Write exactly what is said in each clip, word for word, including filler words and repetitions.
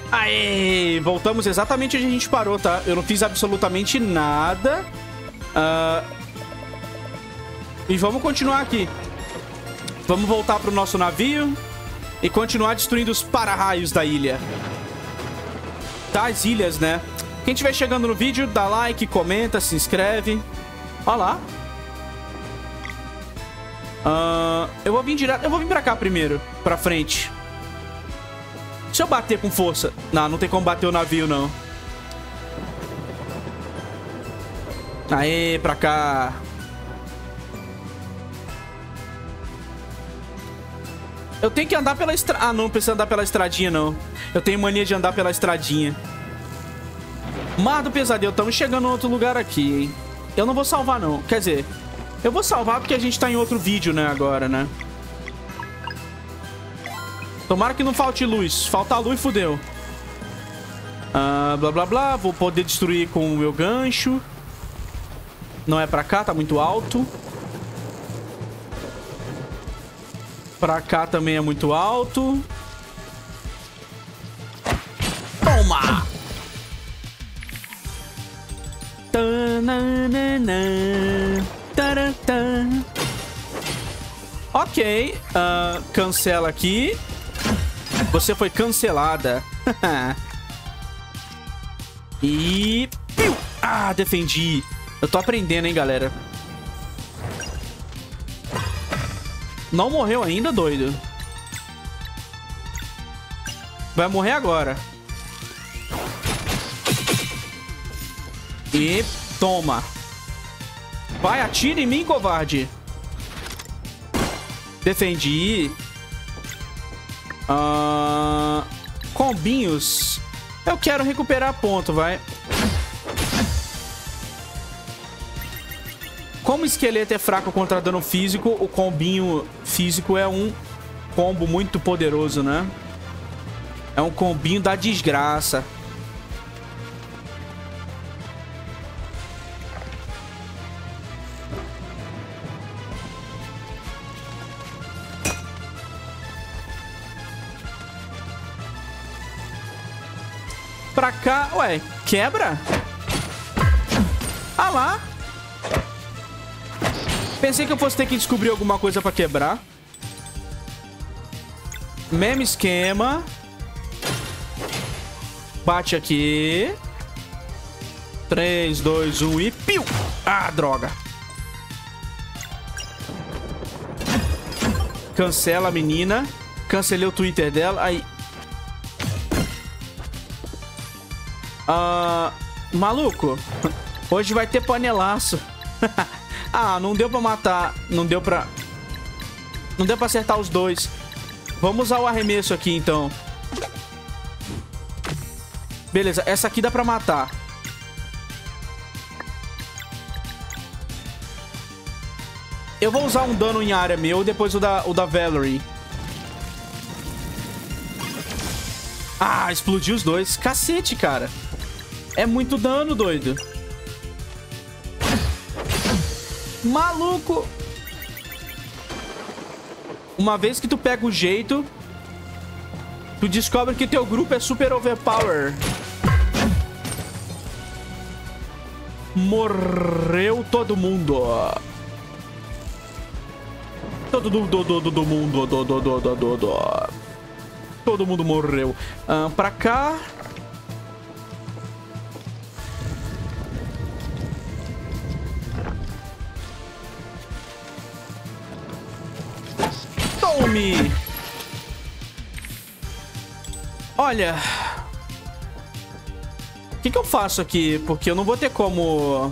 Aê! Voltamos exatamente onde a gente parou, tá? Eu não fiz absolutamente nada. Uh... E vamos continuar aqui. Vamos voltar pro nosso navio e continuar destruindo os para-raios da ilha. Das ilhas, né? Quem estiver chegando no vídeo, dá like, comenta, se inscreve. Olha lá. Uh... Eu vou vir direto... Eu vou vir pra cá primeiro. Pra frente. Se eu bater com força... Não, não tem como bater o navio, não. Aê, pra cá. Eu tenho que andar pela estrada... Ah, não, não precisa andar pela estradinha, não. Eu tenho mania de andar pela estradinha. Mar do Pesadelo. Estamos chegando em outro lugar aqui, hein? Eu não vou salvar, não. Quer dizer... Eu vou salvar porque a gente tá em outro vídeo, né, agora, né? Tomara que não falte luz. Faltar luz, fudeu. Ah, blá, blá, blá. Vou poder destruir com o meu gancho. Não é pra cá, tá muito alto. Pra cá também é muito alto. Toma! Ok. Uh, cancela aqui. Você foi cancelada. E... Ah, defendi. Eu tô aprendendo, hein, galera. Não morreu ainda, doido? Vai morrer agora. E toma. Vai, atira em mim, covarde. Defendi. Uh, combinhos. Eu quero recuperar ponto, vai. Como o esqueleto é fraco contra dano físico, o combinho físico é um combo muito poderoso, né? É um combinho da desgraça. Pra cá... Ué, quebra? Ah lá. Pensei que eu fosse ter que descobrir alguma coisa pra quebrar. Mesmo esquema. Bate aqui. três, dois, um e... Piu! Ah, droga. Cancela a menina. Cancelei o Twitter dela. Aí... Ah, maluco, hoje vai ter panelaço. Ah, não deu pra matar. Não deu pra... Não deu pra acertar os dois. Vamos usar o arremesso aqui, então. Beleza, essa aqui dá pra matar. Eu vou usar um dano em área meu e depois o da, o da Valerie. Ah, explodiu os dois. Cacete, cara. É muito dano, doido. Maluco. Uma vez que tu pega o jeito, tu descobre que teu grupo é super overpower. Morreu todo mundo. Todo mundo, do, do, do mundo, do, do, do, do, do, do. Todo mundo morreu. Ah, pra cá. Tome! Olha... O que que eu faço aqui? Porque eu não vou ter como...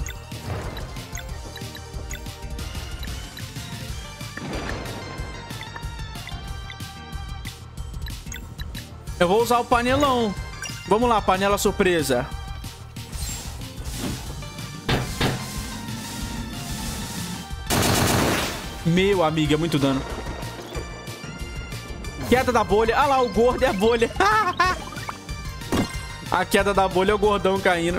Eu vou usar o panelão. Vamos lá, panela surpresa. Meu amigo, é muito dano. Queda da bolha. Ah lá, o gordo é a bolha. A queda da bolha é o gordão caindo.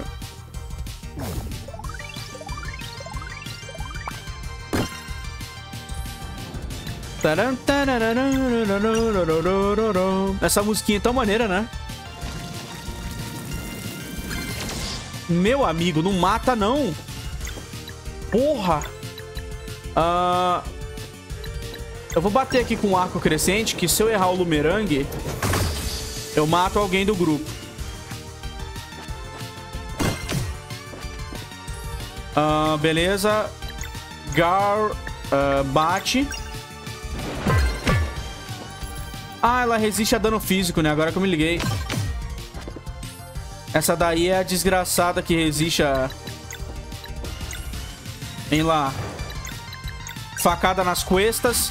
Essa musiquinha é tão maneira, né? Meu amigo, não mata, não. Porra. Ah... Eu vou bater aqui com o arco crescente, que se eu errar o Lumerangue, eu mato alguém do grupo. Ah, beleza. Gar... Uh, bate. Ah, ela resiste a dano físico, né? Agora que eu me liguei. Essa daí é a desgraçada que resiste a... Vem lá. Facada nas costas.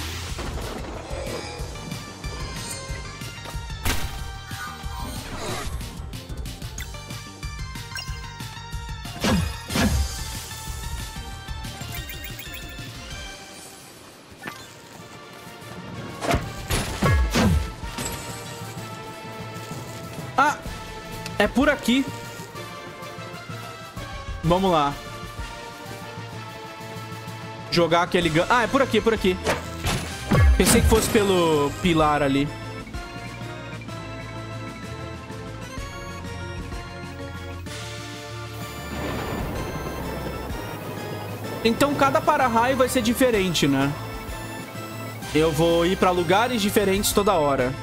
Ah! É por aqui. Vamos lá. Jogar aquele... Gun... Ah, é por aqui, é por aqui. Pensei que fosse pelo pilar ali. Então cada para-raio vai ser diferente, né? Eu vou ir pra lugares diferentes toda hora.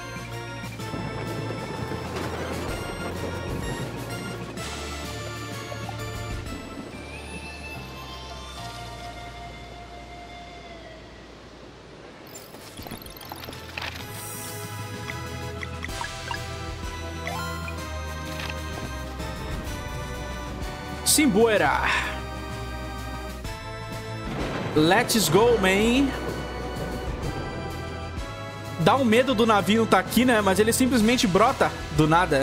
Simbuera. Let's go, man. Dá um medo do navio não tá aqui, né? Mas ele simplesmente brota do nada.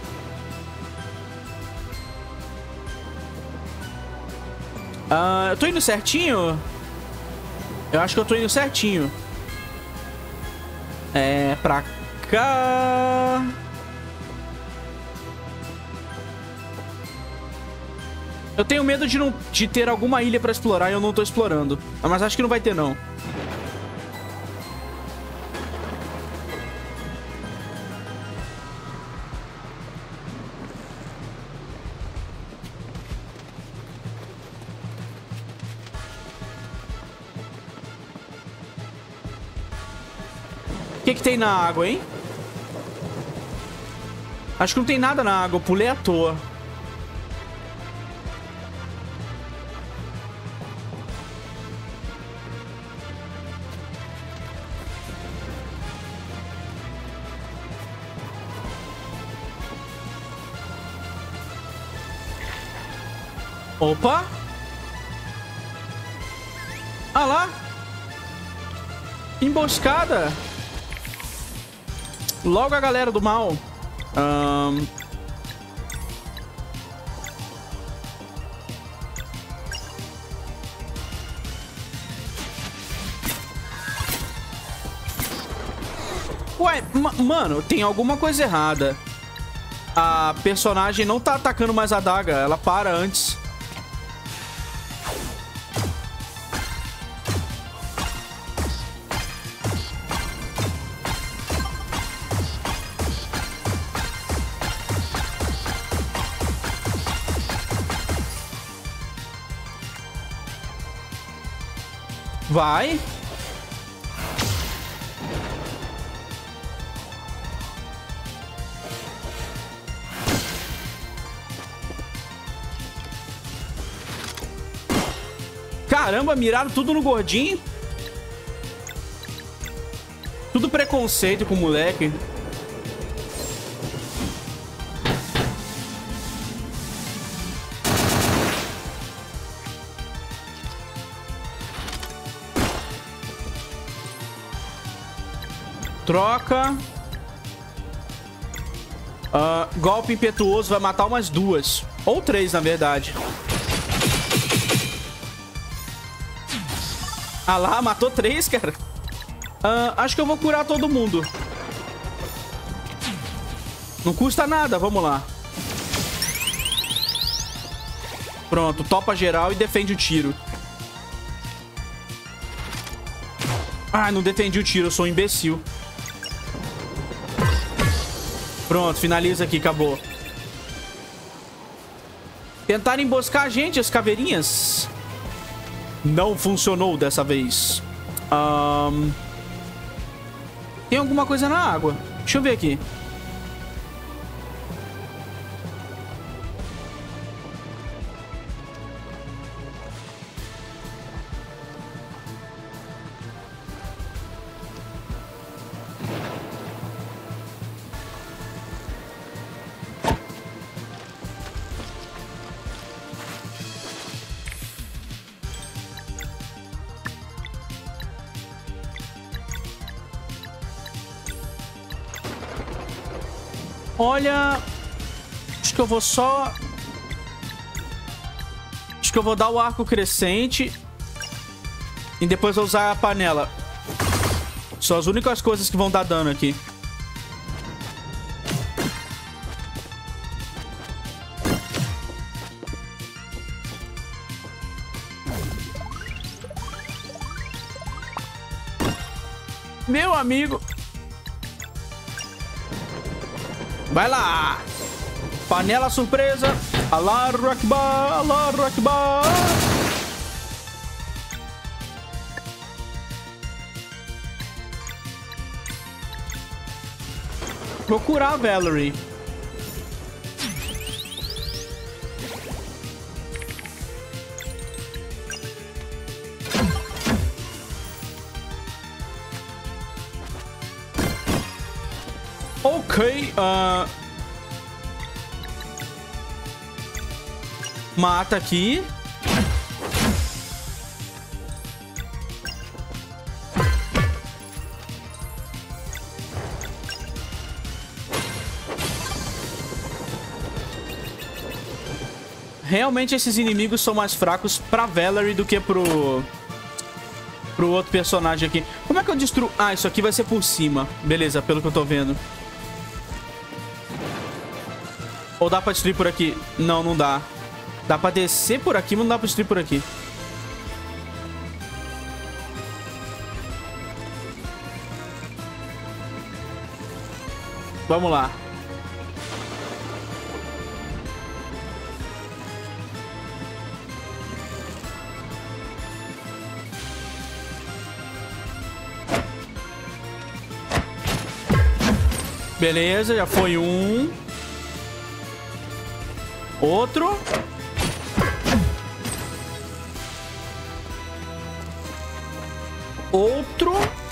Uh, eu tô indo certinho? Eu acho que eu tô indo certinho. É, pra cá... Eu tenho medo de, não, de ter alguma ilha pra explorar e eu não tô explorando. Mas acho que não vai ter, não. O que que tem na água, hein? Acho que não tem nada na água. Eu pulei à toa. Opa! Ah lá! Emboscada! Logo a galera do mal. Um... Ué, ma mano, tem alguma coisa errada. A personagem não tá atacando mais a adaga, ela para antes. Vai. Caramba, miraram tudo no gordinho. Tudo preconceito com o moleque. Troca. Uh, golpe impetuoso vai matar umas duas. Ou três, na verdade. Ah lá, matou três, cara. Uh, acho que eu vou curar todo mundo. Não custa nada, vamos lá. Pronto, topa geral e defende o tiro. Ah, não defendi o tiro, eu sou um imbecil. Pronto, finaliza aqui, acabou. Tentaram emboscar a gente, as caveirinhas. Não funcionou dessa vez. Um... Tem alguma coisa na água. Deixa eu ver aqui. Olha, acho que eu vou só... Acho que eu vou dar o arco crescente e depois vou usar a panela. São as únicas coisas que vão dar dano aqui. Meu amigo... Vai lá! Panela surpresa! Allahu Akbar! Allahu Akbar! Vou curar a Valerie. Ok, uh... mata aqui. Realmente esses inimigos são mais fracos pra Valerie do que pro... pro outro personagem aqui. Como é que eu destruo... Ah, isso aqui vai ser por cima. Beleza, pelo que eu tô vendo. Ou dá pra destruir por aqui? Não, não dá. Dá pra descer por aqui, mas não dá pra destruir por aqui. Vamos lá. Beleza, já foi um. Outro. Outro.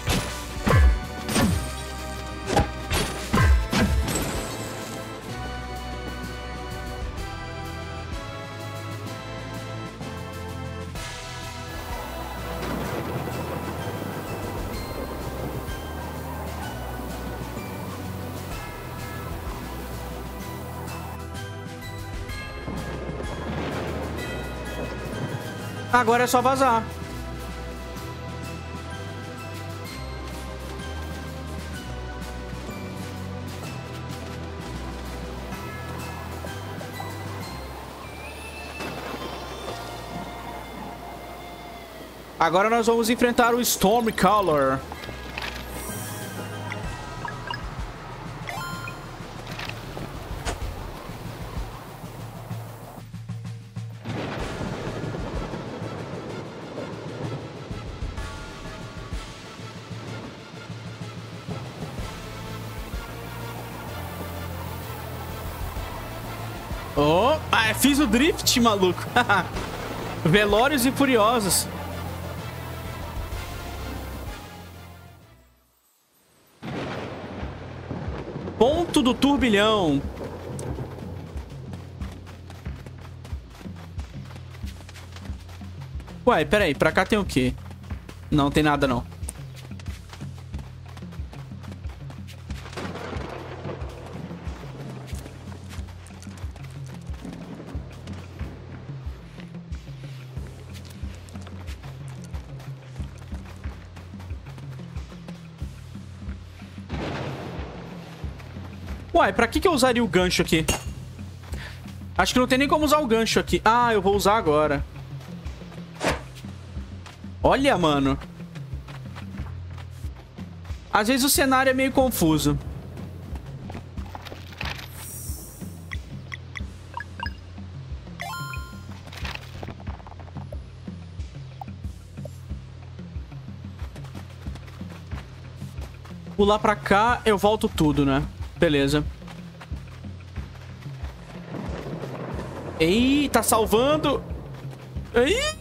Agora é só vazar. Agora nós vamos enfrentar o Stormcaller. Oh, ah, fiz o drift, maluco. Velozes e Furiosos. Ponto do turbilhão. Ué, peraí, pra cá tem o quê? Não tem nada, não. Uai, pra que que eu usaria o gancho aqui? Acho que não tem nem como usar o gancho aqui. Ah, eu vou usar agora. Olha, mano. Às vezes o cenário é meio confuso. pular pra cá, eu volto tudo, né? Beleza. Ei, tá salvando. Ei.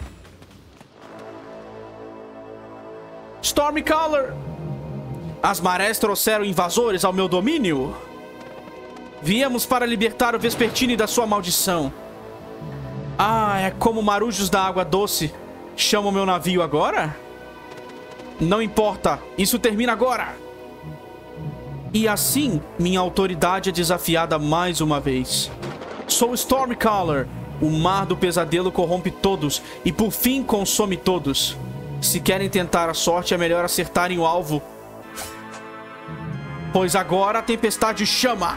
Stormcaller. As marés trouxeram invasores ao meu domínio. Viemos para libertar o Vespertine da sua maldição. Ah, é como marujos da água doce chamam meu navio agora? Não importa, isso termina agora. E assim, minha autoridade é desafiada mais uma vez. Sou Stormcaller. O mar do pesadelo corrompe todos e por fim consome todos. Se querem tentar a sorte, é melhor acertarem o alvo. Pois agora a tempestade chama.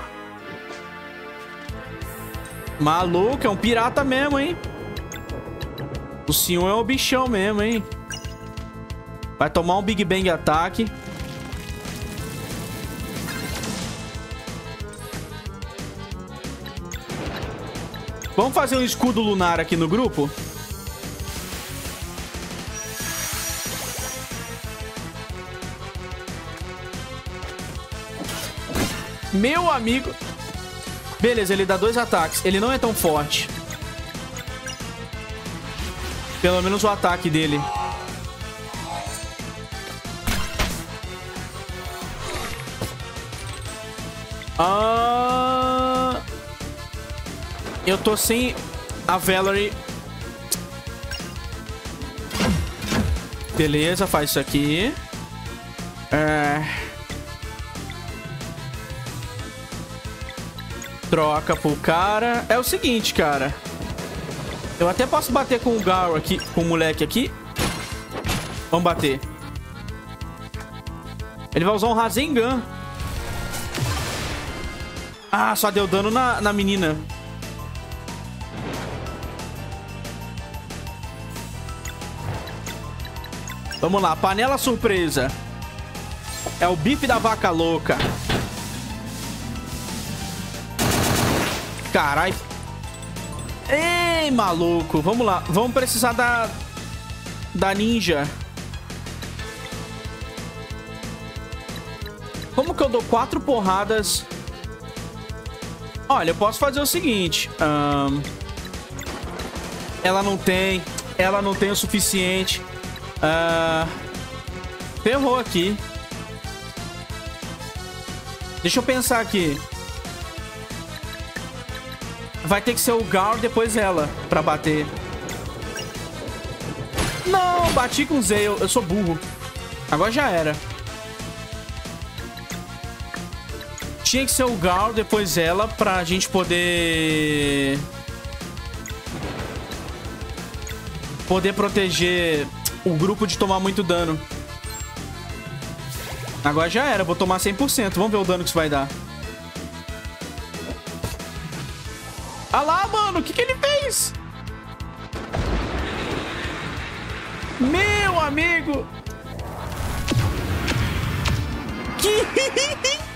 Maluco, é um pirata mesmo, hein? O senhor é um bichão mesmo, hein? Vai tomar um Big Bang ataque. Vamos fazer um escudo lunar aqui no grupo? Meu amigo. Beleza, ele dá dois ataques. Ele não é tão forte. Pelo menos o ataque dele. Ah... Eu tô sem a Valerie. Beleza, faz isso aqui. É... Troca pro cara. É o seguinte, cara. Eu até posso bater com o Garo aqui, com o moleque aqui. Vamos bater. Ele vai usar um Rasengan. Ah, só deu dano na, na menina. Vamos lá, panela surpresa. É o bife da vaca louca. Carai. Ei, maluco. Vamos lá. Vamos precisar da... Da ninja. Como que eu dou quatro porradas? Olha, eu posso fazer o seguinte. Um... Ela não tem. Ela não tem o suficiente. Uh... Ferrou aqui. Deixa eu pensar aqui. Vai ter que ser o Gar, depois ela, pra bater. Não, bati com o Zay. Eu, eu sou burro. Agora já era. Tinha que ser o Gar, depois ela, pra gente poder... Poder proteger o grupo de tomar muito dano. Agora já era. Vou tomar cem por cento. Vamos ver o dano que isso vai dar. Ah lá, mano, o que que ele fez? Meu amigo! Que...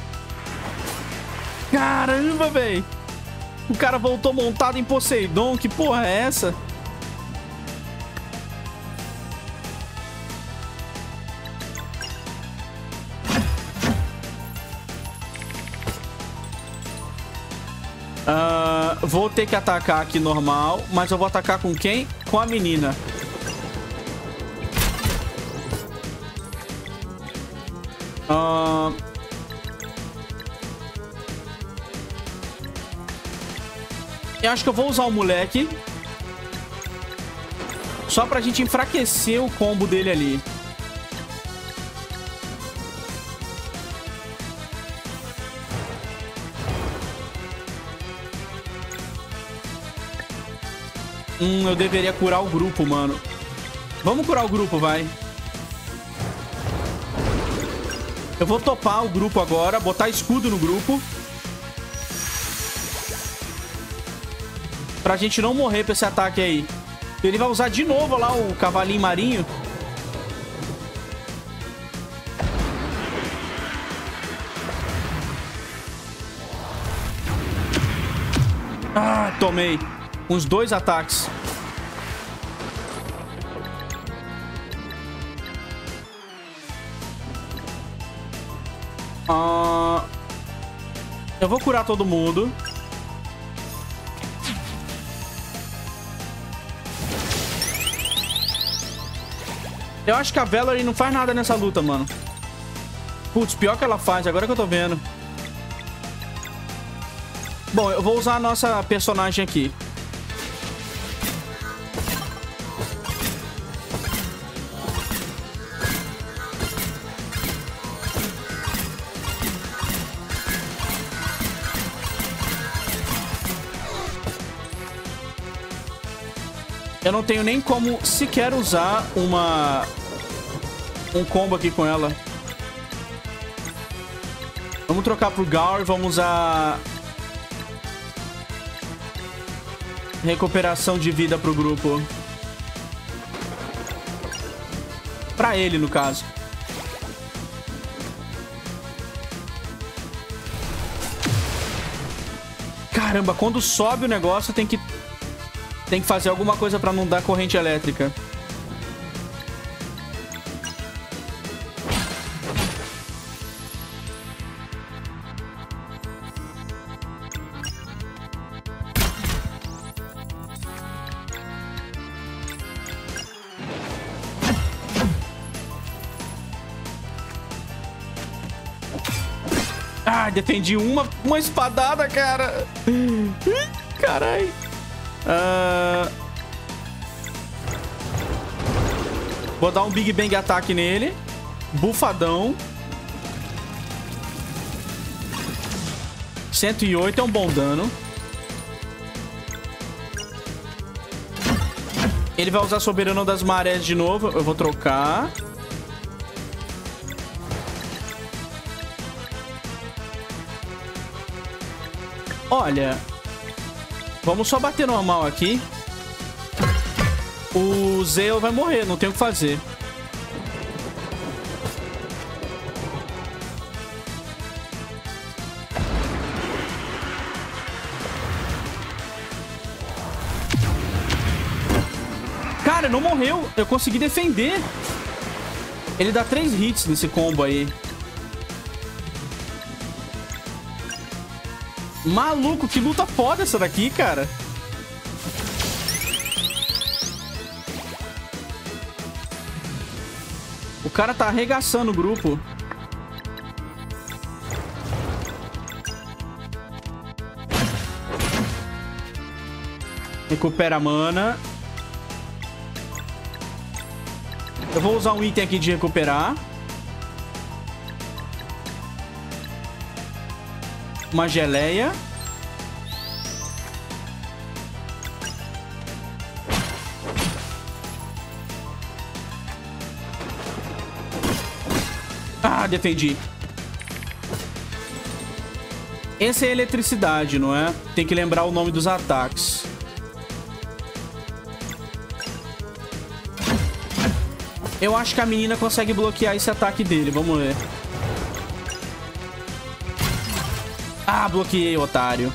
Caramba, velho! O cara voltou montado em Poseidon, que porra é essa? Uh, vou ter que atacar aqui normal, mas eu vou atacar com quem? Com a menina. Uh... Eu acho que eu vou usar o moleque. Só pra gente enfraquecer o combo dele ali. Hum, eu deveria curar o grupo, mano. Vamos curar o grupo, vai. Eu vou topar o grupo agora, botar escudo no grupo. Pra gente não morrer pra esse ataque aí. Ele vai usar de novo lá o cavalinho marinho. Ah, tomei. Uns dois ataques. Uh, eu vou curar todo mundo. Eu acho que a Valerie não faz nada nessa luta, mano. Putz, pior que ela faz, agora que eu tô vendo. Bom, eu vou usar a nossa personagem aqui. Eu não tenho nem como sequer usar uma... um combo aqui com ela. Vamos trocar pro Gaur e vamos usar... recuperação de vida pro grupo. Pra ele, no caso. Caramba, quando sobe o negócio tem que... tem que fazer alguma coisa pra não dar corrente elétrica. Ah, defendi uma, uma espadada, cara. Caralho. Uh... Vou dar um Big Bang ataque nele. Bufadão. cento e oito é um bom dano. Ele vai usar Soberano das Marés de novo. Eu vou trocar. Olha... vamos só bater normal aqui. O Zeo vai morrer, não tem o que fazer. Cara, não morreu. Eu consegui defender. Ele dá três hits nesse combo aí. Maluco, que luta foda essa daqui, cara. O cara tá arregaçando o grupo. Recupera a mana. Eu vou usar um item aqui de recuperar. Uma geleia. Ah, defendi. Essa é a eletricidade, não é? Tem que lembrar o nome dos ataques. Eu acho que a menina consegue bloquear esse ataque dele. Vamos ver. Ah, bloqueei, otário.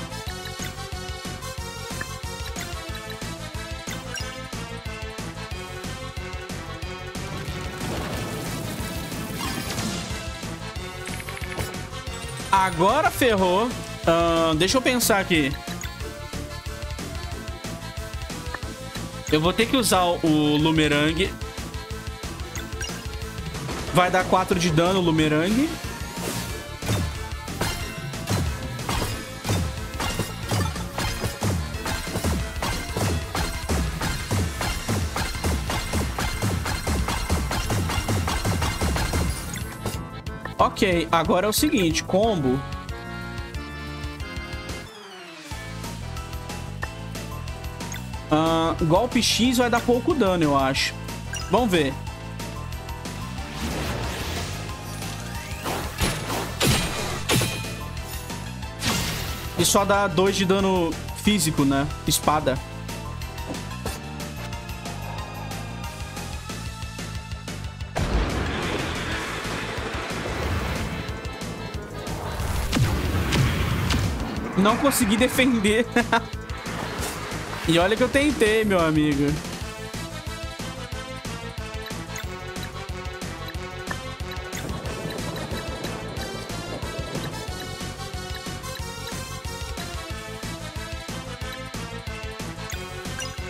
Agora ferrou. Uh, deixa eu pensar aqui. Eu vou ter que usar o Lumerang. Vai dar quatro de dano o Lumerang. Ok, agora é o seguinte, combo. Uh, golpe X vai dar pouco dano, eu acho. Vamos ver. E só dá dois de dano físico, né? Espada. Não consegui defender. E olha que eu tentei, meu amigo.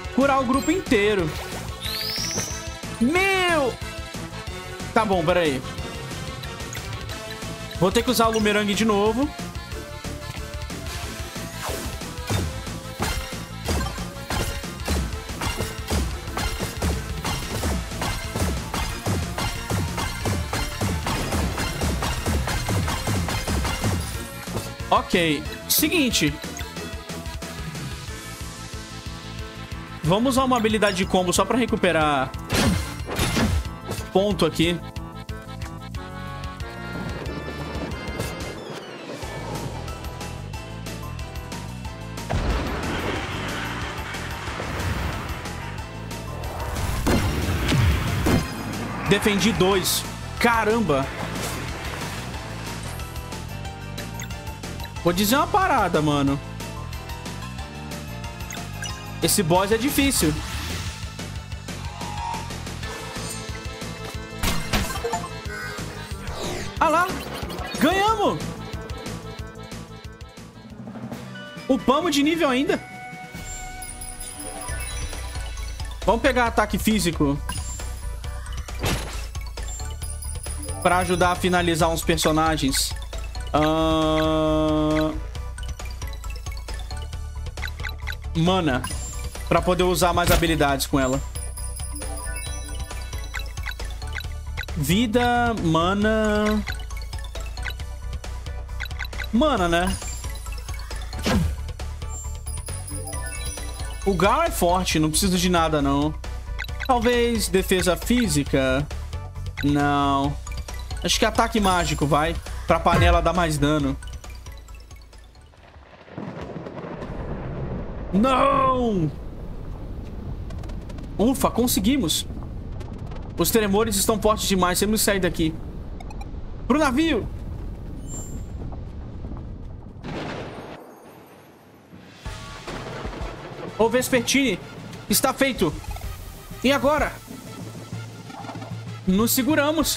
curar o grupo inteiro. Meu! Tá bom, peraí. Vou ter que usar o Lumerangue de novo. Ok. Seguinte. Vamos usar uma habilidade de combo só pra recuperar ponto aqui. Defendi dois. Caramba. Vou dizer uma parada, mano. Esse boss é difícil. Ah lá. Ganhamos. Upamos de nível ainda. Vamos pegar ataque físico pra ajudar a finalizar uns personagens. Uh... Mana. Pra poder usar mais habilidades com ela. Vida, mana... Mana, né? O Gal é forte, não preciso de nada, não. Talvez defesa física? Não. Acho que ataque mágico, vai. Pra panela dar mais dano. Não! Ufa, conseguimos. Os tremores estão fortes demais. Temos que sair daqui. Pro navio! Ô, Vespertine, está feito. E agora? Nos seguramos.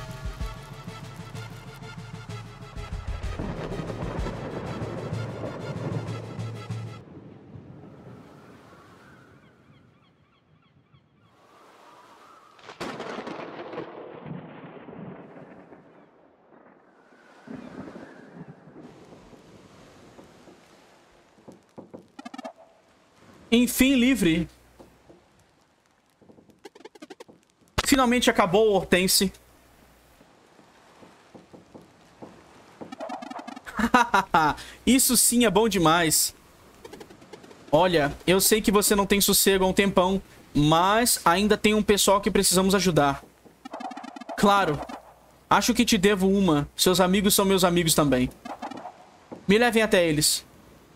Enfim, livre. Finalmente acabou o Hortense. Isso sim é bom demais. Olha, eu sei que você não tem sossego há um tempão, mas ainda tem um pessoal que precisamos ajudar. Claro. Acho que te devo uma. Seus amigos são meus amigos também. Me levem até eles.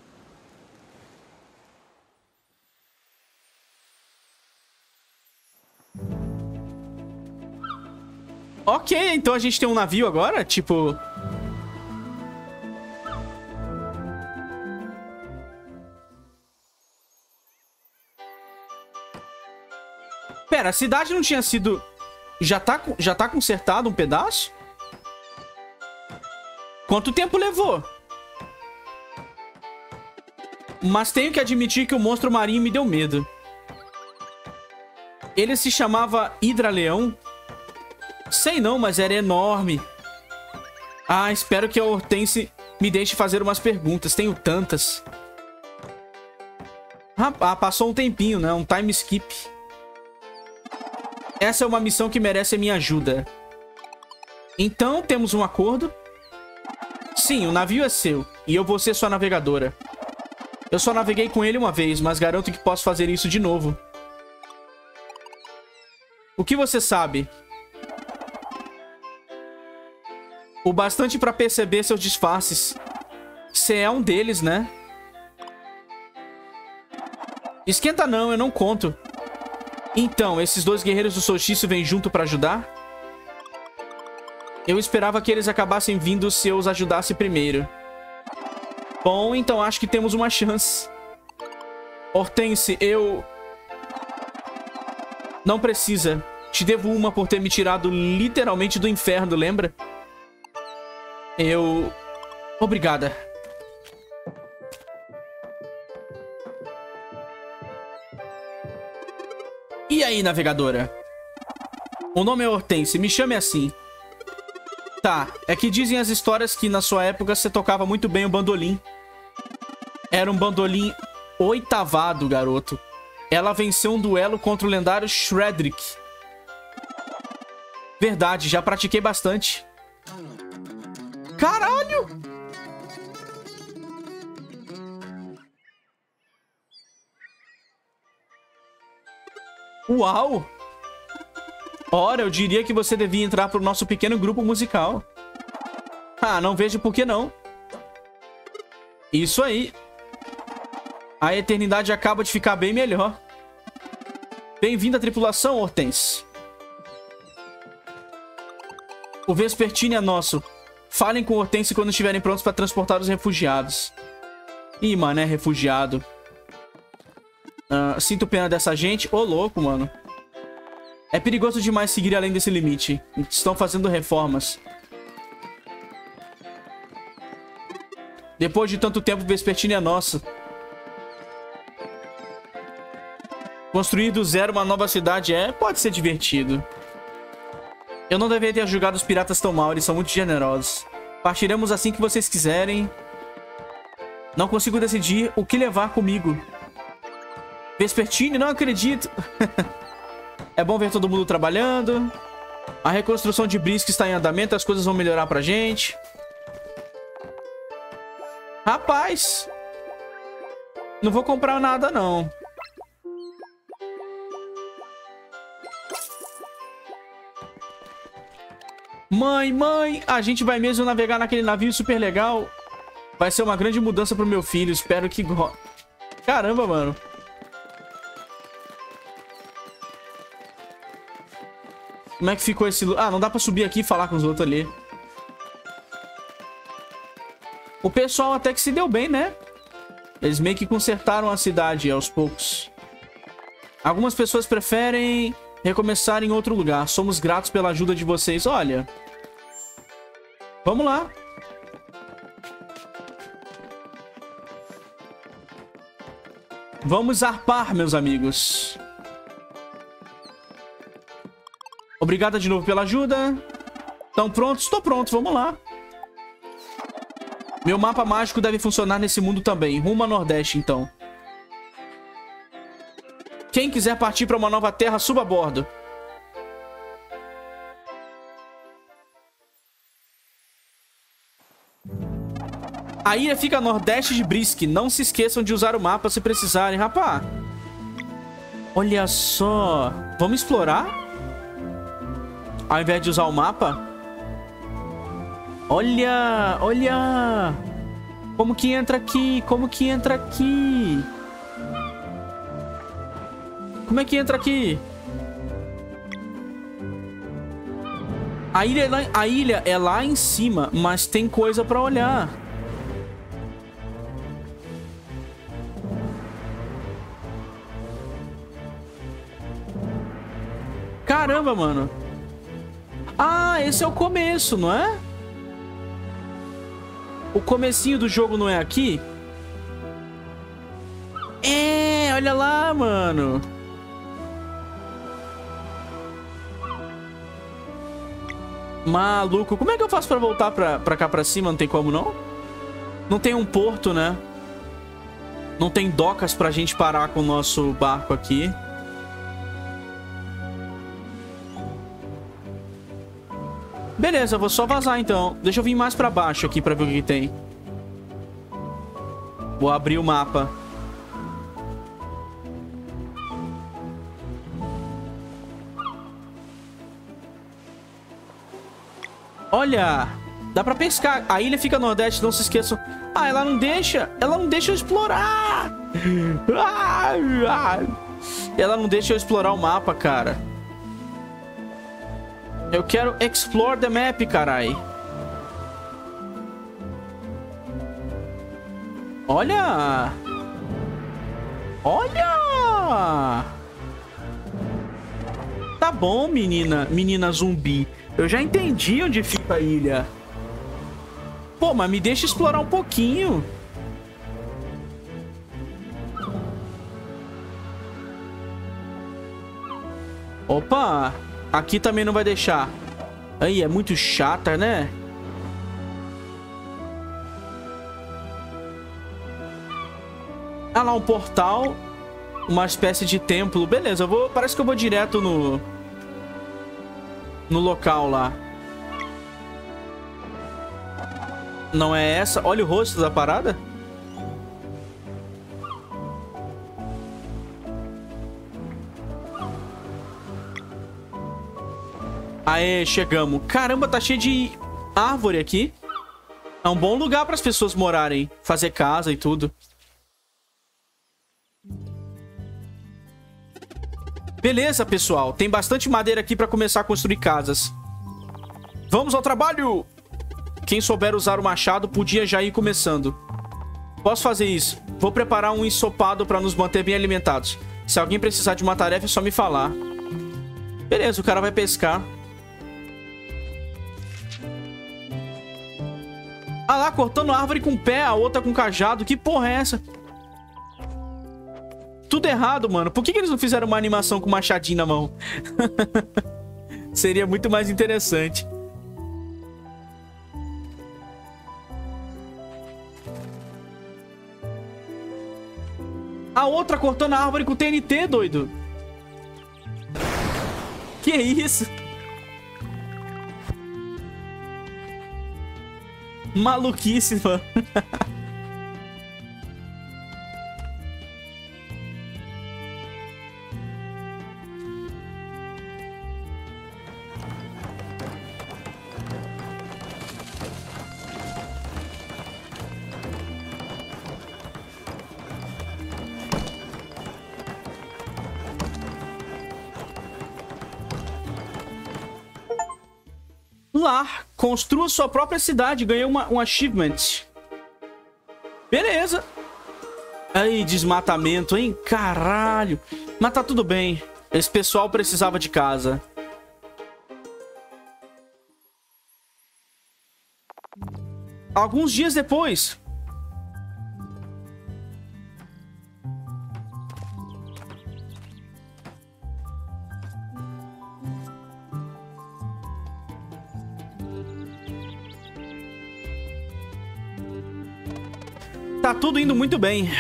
Ok, então a gente tem um navio agora? Tipo... Pera, a cidade não tinha sido... Já tá, já tá consertado um pedaço? Quanto tempo levou? Mas tenho que admitir que o monstro marinho me deu medo. Ele se chamava Hidraleão? Sei não, mas era enorme. Ah, espero que a Hortense me deixe fazer umas perguntas. Tenho tantas. Ah, passou um tempinho, né? Um time skip. Essa é uma missão que merece a minha ajuda. Então, temos um acordo? Sim, o navio é seu. E eu vou ser sua navegadora. Eu só naveguei com ele uma vez, mas garanto que posso fazer isso de novo. O que você sabe? O bastante pra perceber seus disfarces. Você é um deles, né? Esquenta não, eu não conto. Então, esses dois guerreiros do solstício vêm junto pra ajudar? Eu esperava que eles acabassem vindo se eu os ajudasse primeiro. Bom, então acho que temos uma chance. Hortense, eu... Não precisa. Te devo uma por ter me tirado literalmente do inferno, lembra? Eu... Obrigada. E aí, navegadora? O nome é Hortense, me chame assim. Tá, é que dizem as histórias que na sua época você tocava muito bem o bandolim. Era um bandolim oitavado, garoto. Ela venceu um duelo contra o lendário Shredrick. Verdade, já pratiquei bastante. Caralho! Uau! Ora, eu diria que você devia entrar pro nosso pequeno grupo musical. Ah, não vejo por que não. Isso aí. A eternidade acaba de ficar bem melhor. Bem-vindo à tripulação, Hortense. O Vespertine é nosso. Falem com Hortense quando estiverem prontos para transportar os refugiados. Ih, mano, é refugiado. Uh, sinto pena dessa gente. Ô, louco, mano. É perigoso demais seguir além desse limite. Estão fazendo reformas. Depois de tanto tempo, Vespertine é nosso. Construir do zero uma nova cidade é... pode ser divertido. Eu não deveria ter julgado os piratas tão mal. Eles são muito generosos. Partiremos assim que vocês quiserem. Não consigo decidir o que levar comigo. Vespertine, não acredito. É bom ver todo mundo trabalhando. A reconstrução de Brisk está em andamento. As coisas vão melhorar pra gente. Rapaz. Não vou comprar nada, não. Mãe, mãe, a gente vai mesmo navegar naquele navio super legal. Vai ser uma grande mudança pro meu filho. Espero que... Caramba, mano. Como é que ficou esse... Ah, não dá pra subir aqui e falar com os outros ali. O pessoal até que se deu bem, né? Eles meio que consertaram a cidade aos poucos. Algumas pessoas preferem recomeçar em outro lugar. Somos gratos pela ajuda de vocês. Olha. Vamos lá. Vamos zarpar, meus amigos. Obrigada de novo pela ajuda. Estão prontos? Estou pronto, vamos lá. Meu mapa mágico deve funcionar nesse mundo também. Rumo a Nordeste, então. Quem quiser partir para uma nova terra, suba a bordo. A ilha fica a nordeste de Brisk. Não se esqueçam de usar o mapa se precisarem, rapá. Olha só. Vamos explorar? Ao invés de usar o mapa? Olha, olha. Como que entra aqui? Como que entra aqui? Como é que entra aqui? A ilha, é lá, a ilha é lá em cima, mas tem coisa pra olhar. Caramba, mano. Ah, esse é o começo, não é? O comecinho do jogo não é aqui? É, olha lá, mano. Maluco. Como é que eu faço pra voltar pra, pra cá pra cima? Não tem como, não? Não tem um porto, né? Não tem docas pra gente parar com o nosso barco aqui. Beleza, eu vou só vazar então. Deixa eu vir mais pra baixo aqui pra ver o que tem. Vou abrir o mapa. Olha, dá pra pescar. A ilha fica no nordeste, não se esqueçam. Ah, ela não deixa. Ela não deixa eu explorar. Ela não deixa eu explorar o mapa, cara. Eu quero explore the map, carai. Olha. Olha. Tá bom, menina. Menina zumbi. Eu já entendi onde fica a ilha. Pô, mas me deixa explorar um pouquinho. Opa! Aqui também não vai deixar. Aí, é muito chata, né? Ah lá, um portal. Uma espécie de templo. Beleza, eu vou... Parece que eu vou direto no... No local lá. Não é essa? Olha o rosto da parada. Aê, chegamos. Caramba, tá cheio de árvore aqui. É um bom lugar para as pessoas morarem. Fazer casa e tudo. Beleza, pessoal. Tem bastante madeira aqui para começar a construir casas. Vamos ao trabalho! Quem souber usar o machado podia já ir começando. Posso fazer isso. Vou preparar um ensopado para nos manter bem alimentados. Se alguém precisar de uma tarefa, é só me falar. Beleza, o cara vai pescar. Ah lá, cortando a árvore com o pé, a outra com cajado. Que porra é essa? Tudo errado, mano. Por que, que eles não fizeram uma animação com machadinho na mão? Seria muito mais interessante. A outra cortando a árvore com T N T, doido. Que isso? Maluquice, mano. Lá, construa sua própria cidade. Ganhei uma, um achievement. Beleza. Aí, desmatamento, hein? Caralho. Mas tá tudo bem. Esse pessoal precisava de casa. Alguns dias depois... Tá tudo indo muito bem.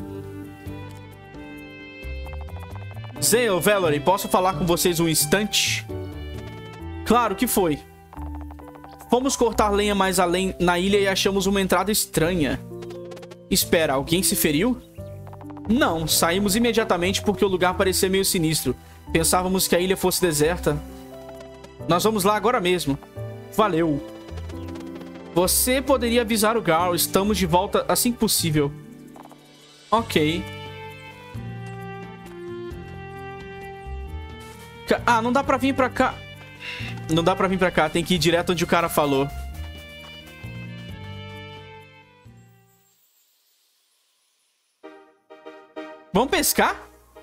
Zale, Valerie, posso falar com vocês um instante? Claro, que foi? Fomos cortar lenha mais além na ilha e achamos uma entrada estranha. Espera, alguém se feriu? Não, saímos imediatamente porque o lugar parecia meio sinistro. Pensávamos que a ilha fosse deserta. Nós vamos lá agora mesmo. Valeu. Você poderia avisar o Garl. Estamos de volta assim que possível. Ok. Ah, não dá pra vir pra cá. Não dá pra vir pra cá. Tem que ir direto onde o cara falou. Vamos pescar?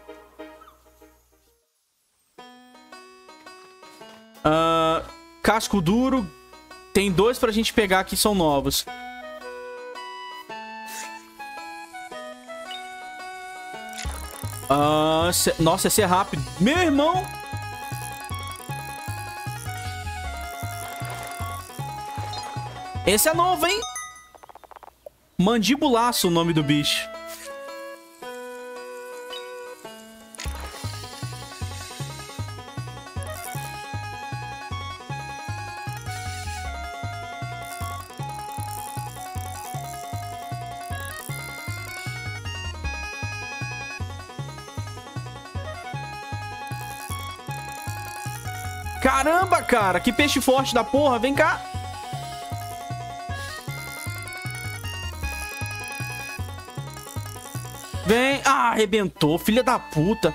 Uh, casco duro. Tem dois pra gente pegar que são novos. Uh, cê... Nossa, esse é rápido. Meu irmão! Esse é novo, hein? Mandibulaço o nome do bicho. Caramba, cara, que peixe forte da porra. Vem cá. Vem. Ah, arrebentou, filha da puta.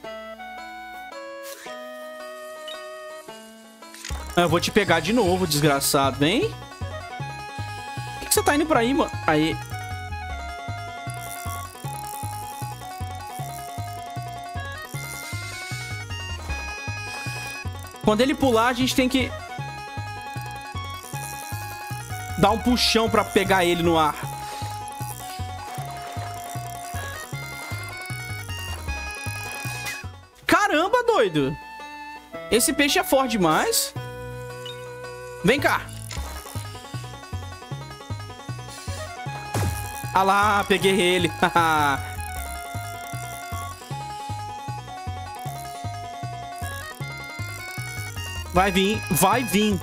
Eu vou te pegar de novo, desgraçado. Vem. Por que, que você tá indo pra aí, mano? Aí. Quando ele pular, a gente tem que dar um puxão pra pegar ele no ar. Caramba, doido. Esse peixe é forte demais. Vem cá. Ah lá, peguei ele. Vai vir, vai vir.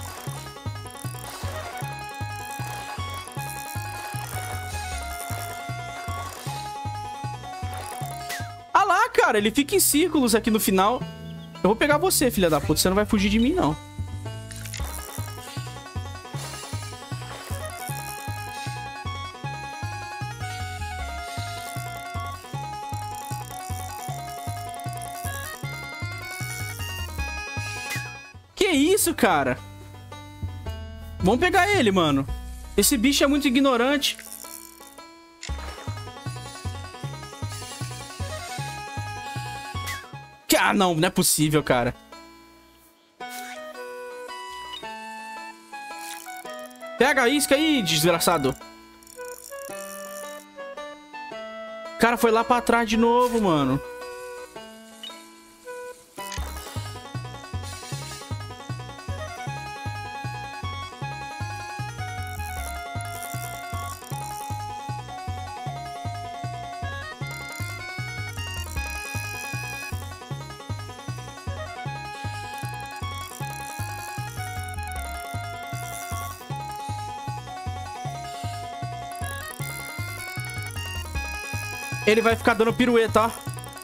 Ah lá, cara, ele fica em círculos aqui no final. Eu vou pegar você, filha da puta. Você não vai fugir de mim, não. Que isso, cara? Vamos pegar ele, mano. Esse bicho é muito ignorante. Ah, não, não é possível, cara. Pega a isca aí, desgraçado. O cara foi lá pra trás de novo, mano. Ele vai ficar dando pirueta, ó.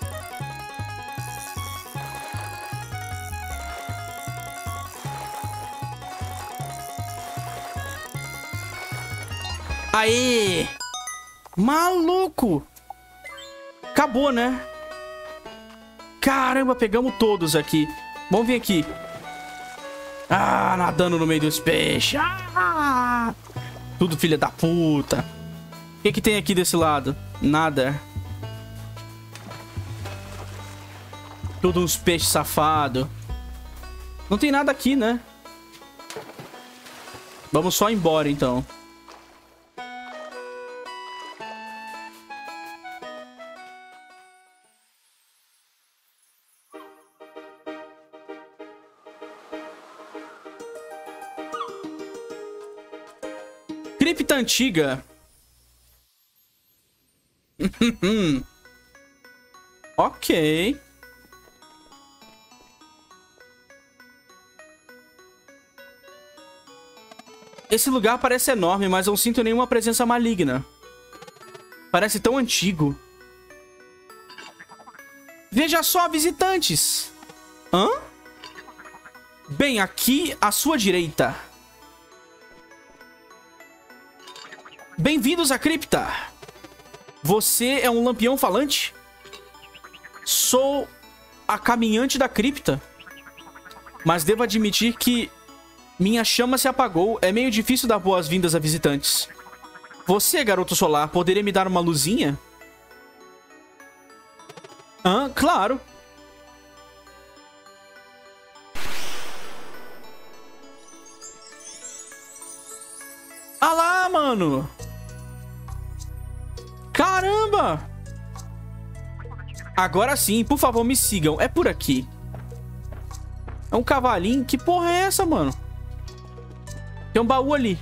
Aê! Maluco! Acabou, né? Caramba, pegamos todos aqui. Vamos vir aqui. Ah, nadando no meio dos peixes. Ah! Tudo filha da puta. O que que tem aqui desse lado? Nada. Tudo uns peixes safados. Não tem nada aqui, né? Vamos só embora, então. Cripta antiga. Ok. Esse lugar parece enorme, mas não sinto nenhuma presença maligna. Parece tão antigo. Veja só, visitantes. Hã? Bem, aqui à sua direita. Bem-vindos à cripta. Você é um lampião falante? Sou a caminhante da cripta. Mas devo admitir que minha chama se apagou. É meio difícil dar boas-vindas a visitantes. Você, garoto solar, poderia me dar uma luzinha? Ah, claro. Ah lá, mano. Caramba. Agora sim, por favor, me sigam. É por aqui. É um cavalinho. Que porra é essa, mano? Tem um baú ali.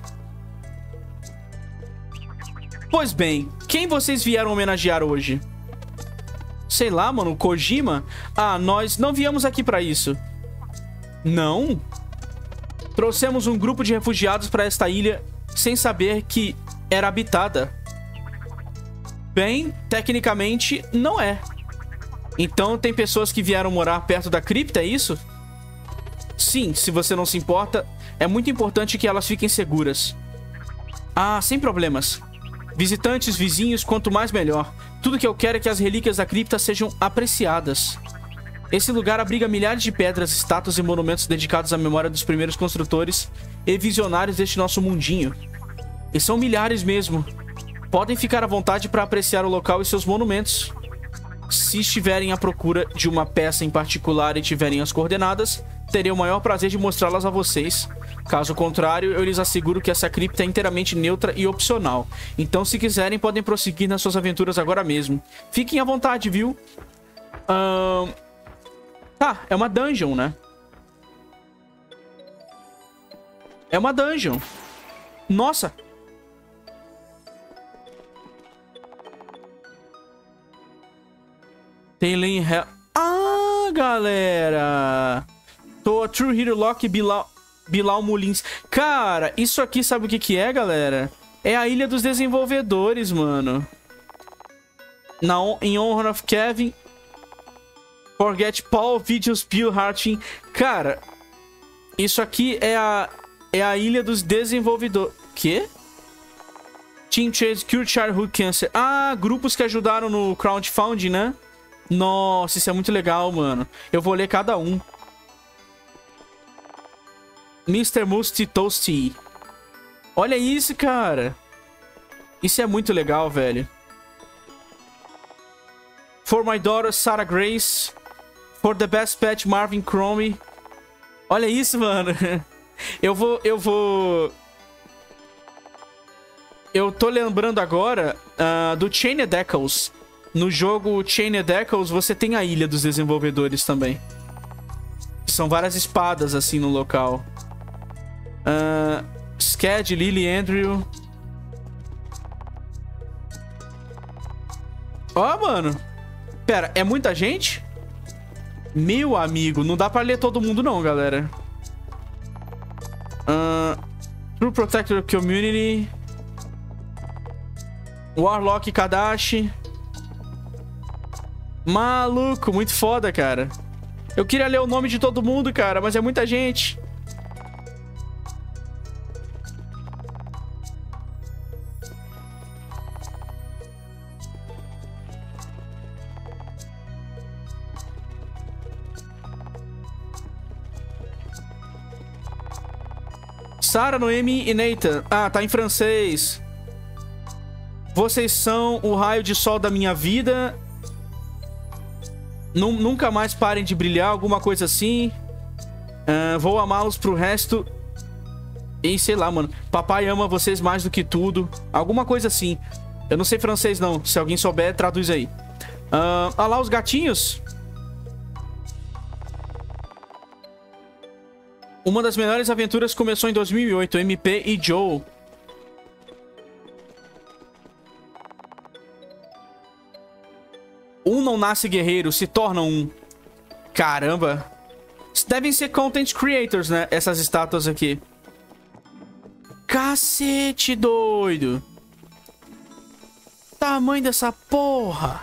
Pois bem, quem vocês vieram homenagear hoje? Sei lá, mano, Kojima? Ah, nós não viemos aqui pra isso. Não? Trouxemos um grupo de refugiados pra esta ilha sem saber que era habitada. Bem, tecnicamente, não é. Então tem pessoas que vieram morar perto da cripta, é isso? Sim, se você não se importa, é muito importante que elas fiquem seguras. Ah, sem problemas. Visitantes, vizinhos, quanto mais melhor. Tudo que eu quero é que as relíquias da cripta sejam apreciadas. Esse lugar abriga milhares de pedras, estátuas e monumentos dedicados à memória dos primeiros construtores e visionários deste nosso mundinho. E são milhares mesmo. Podem ficar à vontade para apreciar o local e seus monumentos. Se estiverem à procura de uma peça em particular e tiverem as coordenadas, terei o maior prazer de mostrá-las a vocês. Caso contrário, eu lhes asseguro que essa cripta é inteiramente neutra e opcional. Então, se quiserem, podem prosseguir nas suas aventuras agora mesmo. Fiquem à vontade, viu? Ahn... Tá, é uma dungeon, né? É uma dungeon. Nossa. Tem Lane Hell. Ah, galera. Tô a True Hero Lock Bilal, Bilal Mulins. Cara, isso aqui sabe o que que é, galera? É a Ilha dos Desenvolvedores, mano. Na, em Honor of Kevin. Forget Paul, Videos, Peel, Harting. Cara, isso aqui é a, é a Ilha dos Desenvolvedores. Quê? Team Chase, Cure Childhood Cancer. Ah, grupos que ajudaram no crowdfunding, né? Nossa, isso é muito legal, mano. Eu vou ler cada um. mister Musty Toasty. Olha isso, cara. Isso é muito legal, velho. For My Daughter, Sarah Grace. For the Best Pet, Marvin Cromie. Olha isso, mano. Eu vou... Eu vou... Eu tô lembrando agora uh, do Chained Echoes. No jogo Chained Echoes, você tem a Ilha dos Desenvolvedores também. São várias espadas, assim, no local. Uh, Sked, Lily, Andrew. Ó, oh, mano. Pera, é muita gente? Meu amigo, não dá pra ler todo mundo não, galera. Uh, True Protector Community. Warlock Kadashi. Maluco, muito foda, cara. Eu queria ler o nome de todo mundo, cara, mas é muita gente. Sarah, Noemi e Nathan. Ah, tá em francês. Vocês são o raio de sol da minha vida. Num, nunca mais parem de brilhar, alguma coisa assim. Uh, vou amá-los pro resto. E sei lá, mano. Papai ama vocês mais do que tudo. Alguma coisa assim. Eu não sei francês, não. Se alguém souber, traduz aí. Uh, olha lá os gatinhos. Uma das melhores aventuras começou em dois mil e oito. M P e Joe. Um não nasce guerreiro, se torna um. Caramba. Devem ser content creators, né? Essas estátuas aqui. Cacete, doido. Tamanho dessa porra.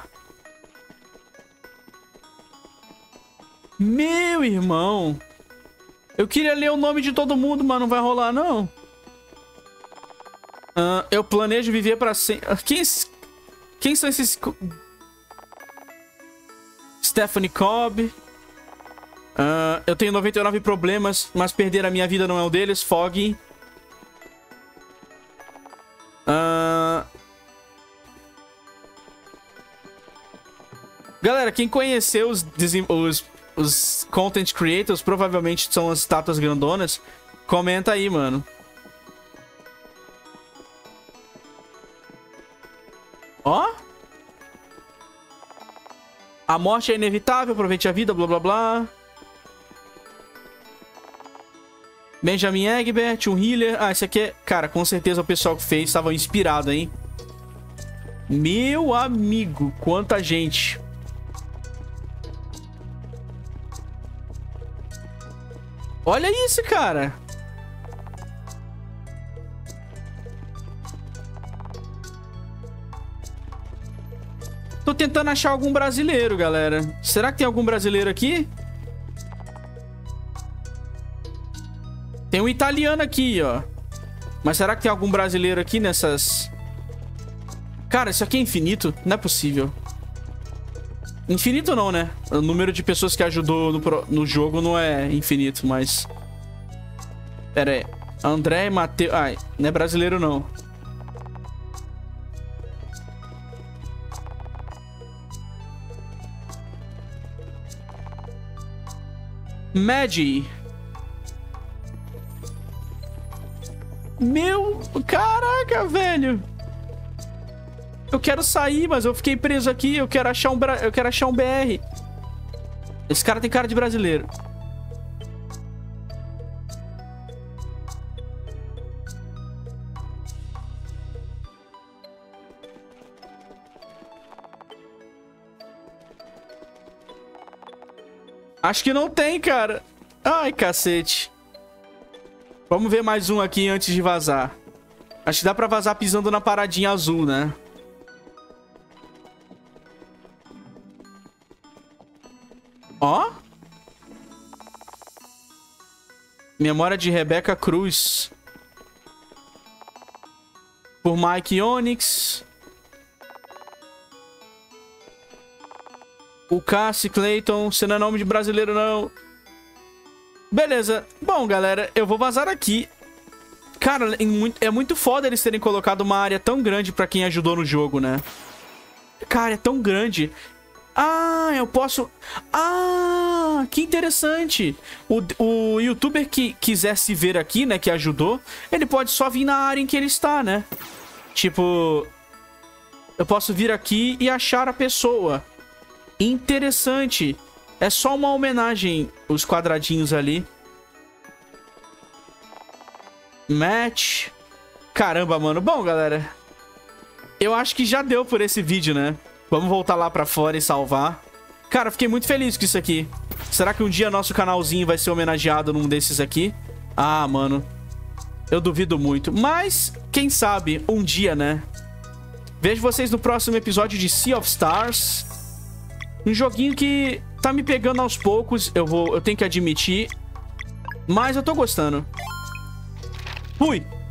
Meu irmão. Eu queria ler o nome de todo mundo, mas não vai rolar, não. Uh, eu planejo viver pra sempre. Quem, quem são esses... Stephanie Cobb. Uh, eu tenho noventa e nove problemas, mas perder a minha vida não é um deles. Foggy. Uh... Galera, quem conheceu os, os, os content creators, provavelmente são as estátuas grandonas. Comenta aí, mano. Ó. A morte é inevitável, aproveite a vida, blá blá blá. Benjamin Egbert, um healer. Ah, esse aqui é... Cara, com certeza o pessoal que fez estava inspirado, hein? Meu amigo, quanta gente. Olha isso, cara. Tô tentando achar algum brasileiro, galera. Será que tem algum brasileiro aqui? Tem um italiano aqui, ó. Mas será que tem algum brasileiro aqui nessas... Cara, isso aqui é infinito? Não é possível. Infinito não, né? O número de pessoas que ajudou no, no jogo não é infinito, mas... Pera aí. André, Matheus... Ai, não é brasileiro, não. Maggie. Meu... Caraca, velho. Eu quero sair, mas eu fiquei preso aqui. Eu quero achar um, bra... eu quero achar um B R. Esse cara tem cara de brasileiro. Acho que não tem, cara. Ai, cacete. Vamos ver mais um aqui antes de vazar. Acho que dá pra vazar pisando na paradinha azul, né? Ó. Memória de Rebeca Cruz. Por Mike Onyx. O Cassie Clayton. Você não é nome de brasileiro, não. Beleza. Bom, galera, eu vou vazar aqui. Cara, é muito foda eles terem colocado uma área tão grande pra quem ajudou no jogo, né? Cara, é tão grande. Ah, eu posso... Ah, que interessante. O, o youtuber que quiser se ver aqui, né, que ajudou, ele pode só vir na área em que ele está, né? Tipo... Eu posso vir aqui e achar a pessoa. Interessante. É só uma homenagem, os quadradinhos ali. Match. Caramba, mano. Bom, galera, eu acho que já deu por esse vídeo, né? Vamos voltar lá pra fora e salvar. Cara, fiquei muito feliz com isso aqui. Será que um dia nosso canalzinho vai ser homenageado num desses aqui? Ah, mano, eu duvido muito. Mas, quem sabe, um dia, né? Vejo vocês no próximo episódio de Sea of Stars. Um joguinho que tá me pegando aos poucos, eu, vou, eu tenho que admitir. Mas eu tô gostando. Fui!